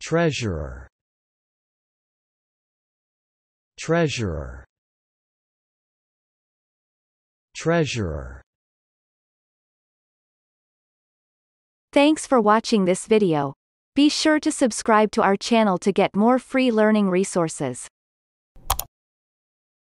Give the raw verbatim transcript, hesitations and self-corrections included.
treasurer, treasurer, treasurer. Thanks for watching this video. Be sure to subscribe to our channel to get more free learning resources.